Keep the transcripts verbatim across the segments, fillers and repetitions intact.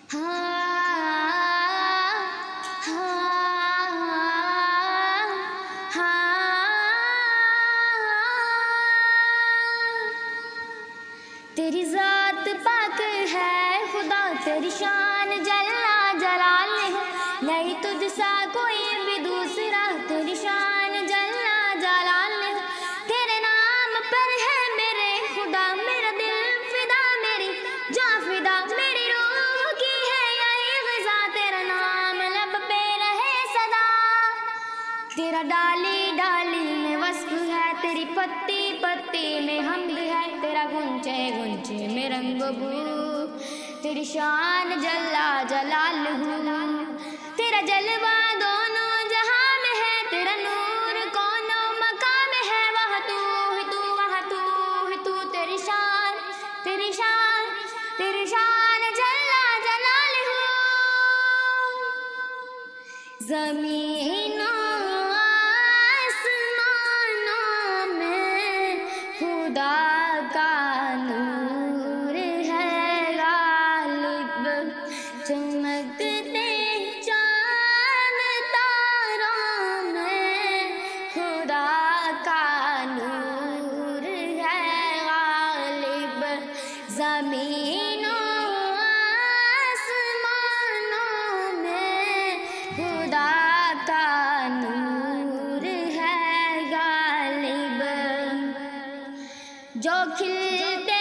تیری ذات پاک ہے خدا، تیری شان جلا جلال ہے، نہیں تجھ سا کوئی بھی دوسرا، تیری شان جلا جلال ہے۔ تیرے نام پر ہے میرے خدا، میرا دل فدا، میری جاں فدا، میری روح کی ہے یہی غذا، تیرا نام لب پہ رہے صدا۔ تیرا ڈالی ڈالی میں وصف ہے، تیری پتی پتی میں حمد ہے، تیرا گنچے گنچے میں رنگ و بو، تیری شان جلا جلال ہوں۔ تیرا جلوہ دونوں جہاں میں ہے، تیرا نور کونوں مقام میں ہے، وہاں تو ہے تو وہاں تو ہے تو، تیری شان تیری شان تیری شان جلا جلال ہوں۔ زمین چمکتے چاند تاروں میں خدا کا نور ہے غالب، زمین و آسمانوں میں خدا کا نور ہے غالب۔ جو کھلتے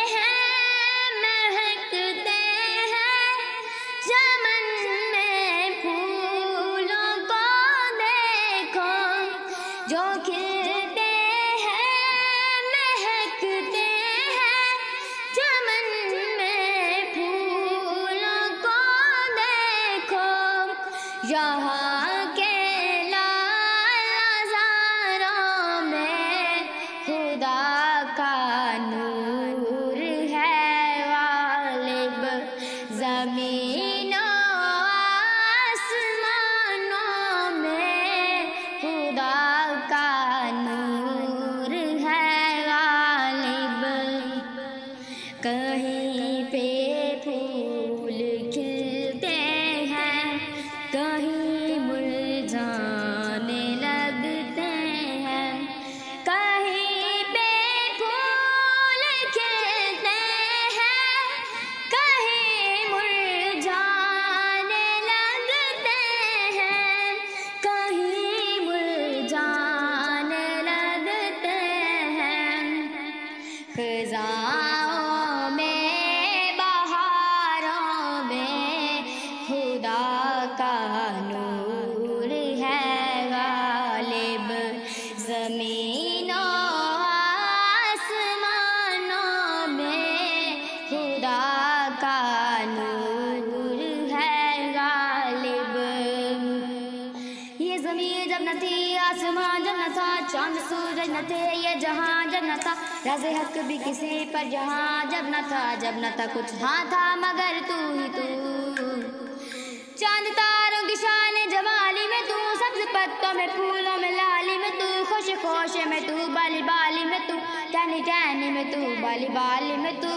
جو کھلتے ہیں مہکتے ہیں چمن میں پھولوں کو دیکھو، یہاں کے لال ہزاروں میں خدا کا نور ہے غالب، زمین و آسمانوں میں خدا کا نور ہے غالب۔ کہیں پہ پھول کھلتے ہیں، کہیں مرجھانے لگتے ہیں، کہیں پہ پھول کھلتے ہیں، کہیں مرجھانے لگتے ہیں، کہیں مرجھانے لگتے ہیں، خزاں میں بہاروں میں خدا کا نور ہے غالب، زمین و آسمانوں میں خدا کا نور ہے غالب۔ یہ زمین جب نہ تھی، آسمان جب نہ تھا، چاند سورج نہ تھے، یہ جہاں جب نہ تھا، راز حق بھی کسی پر جہاں جب نہ تھا، جب نہ تھا کچھ ہاں تھا مگر تو ہی تو۔ چاند تاروں کی شان جوالی میں تو، سبز پتوں میں پھولوں میں لالی میں تو، خوش خوش میں تو، بالی بالی میں تو، ٹہنی ٹہنی میں تو، بالی بالی میں تو۔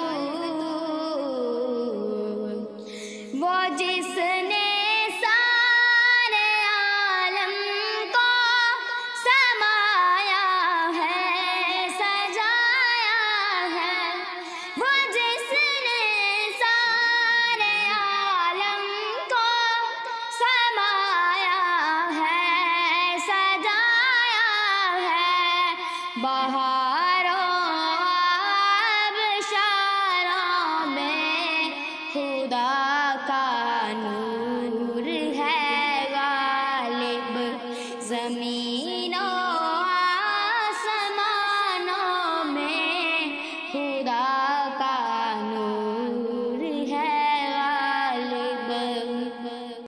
وہ جس نے بہار